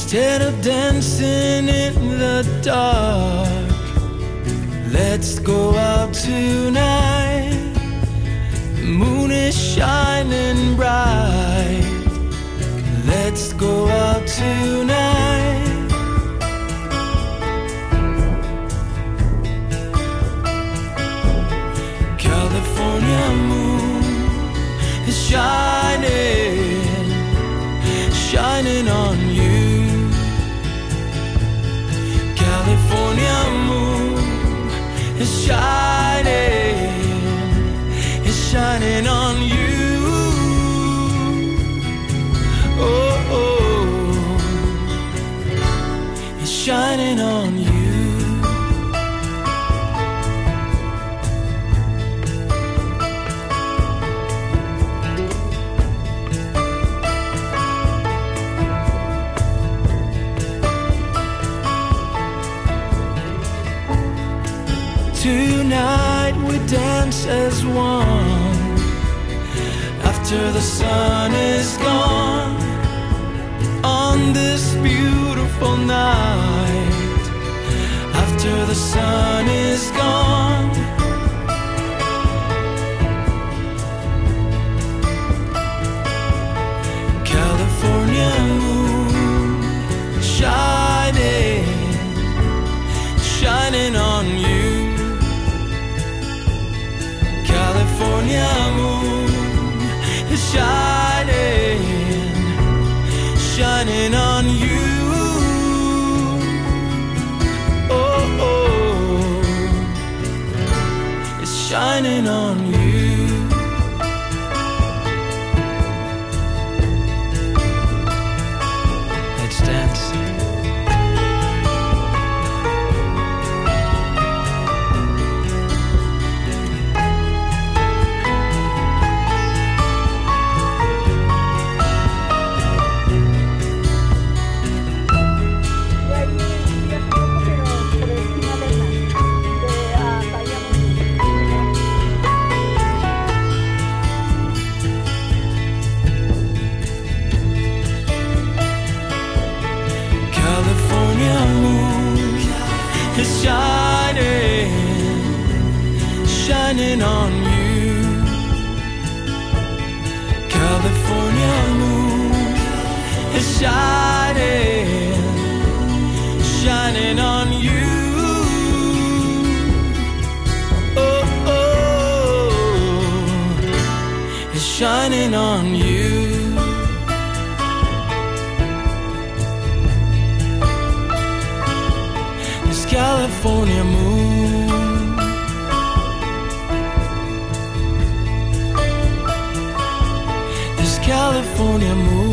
Instead of dancing in the dark, let's go out tonight. The moon is shining bright. Let's go out tonight. California moon is shining, shining on you. California moon is shining on you. Oh, it's shining on you. Tonight we dance as one. After the sun is gone, on this beautiful night, after the sun is gone, California moon shining, shining on you. California moon is shining, shining on you. Oh, it's shining on you. Let's dance. California moon is shining, shining on you. California moon is shining, shining on you. Oh, it's shining on you. California moon, this California moon.